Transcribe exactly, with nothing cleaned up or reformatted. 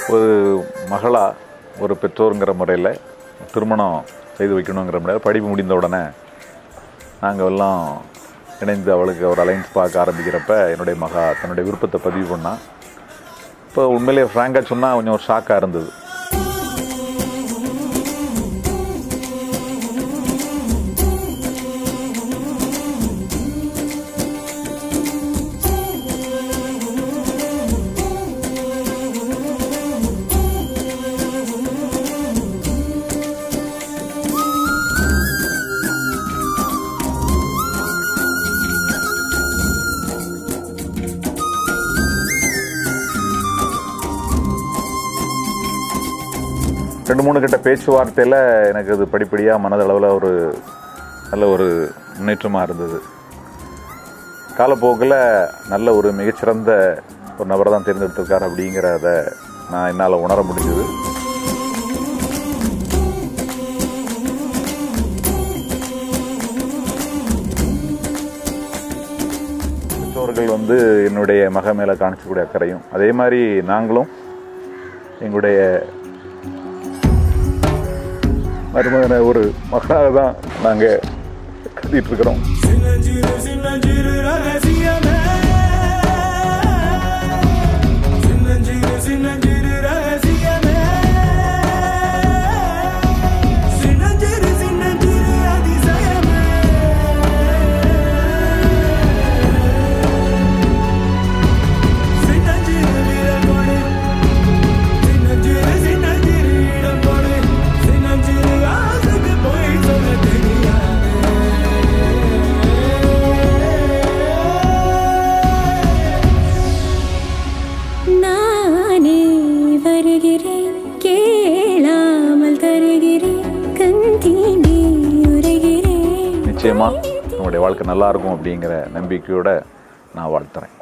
ஒரு மகளா ஒரு பெற்றோருங்கிற முறையில் திருமணம் செய்து வைக்கணுங்கிற முறையில் படிப்பு முடிந்த உடனே நாங்கள் எல்லாம் இணைந்து அவளுக்கு ஒரு அலைன்ஸ் பார்க்க ஆரம்பிக்கிறப்ப என்னுடைய மகா தன்னுடைய விருப்பத்தை பதிவு பண்ணால் இப்போ உண்மையிலே ஃப்ராங்காக சொன்னால் கொஞ்சம் ஒரு ஷாக்காக இருந்தது. ரெண்டு மூணு கிட்ட பேச்சுவார்த்தையில் எனக்கு அது படிப்படியாக மனதளவில் ஒரு நல்ல ஒரு முன்னேற்றமாக இருந்தது. காலப்போக்கில் நல்ல ஒரு மிகச்சிறந்த ஒரு நபரை தான் தேர்ந்தெடுத்திருக்கார் அப்படிங்கிறத நான் என்னால் உணர முடிஞ்சது. பெற்றோர்கள் வந்து என்னுடைய மக மேலே காணிச்சக்கூடிய அக்கறையும் அதே மாதிரி நாங்களும் எங்களுடைய மருமகனை ஒரு மகனாக தான் நாங்கள் கருதிட்டு இருக்கிறோம். நிச்சயமா உங்களுடைய வாழ்க்கை நல்லா இருக்கும் அப்படிங்கிற நம்பிக்கையோட நான் வாழ்த்துறேன்.